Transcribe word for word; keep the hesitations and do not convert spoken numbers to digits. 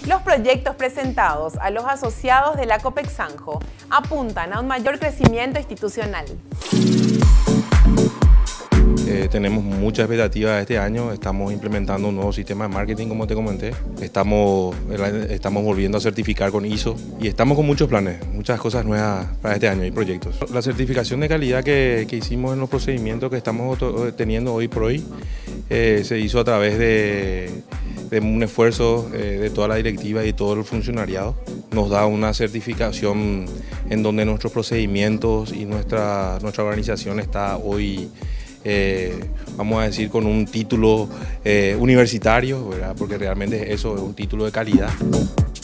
Los proyectos presentados a los asociados de la Copexanjo apuntan a un mayor crecimiento institucional. Eh, tenemos muchas expectativas este año, estamos implementando un nuevo sistema de marketing, como te comenté. Estamos, estamos volviendo a certificar con I S O y estamos con muchos planes, muchas cosas nuevas para este año y proyectos. La certificación de calidad que, que hicimos en los procedimientos que estamos teniendo hoy por hoy eh, se hizo a través de, de un esfuerzo eh, de toda la directiva y todo el funcionariado. Nos da una certificación en donde nuestros procedimientos y nuestra, nuestra organización está hoy Eh, vamos a decir, con un título eh, universitario, ¿verdad? Porque realmente eso es un título de calidad.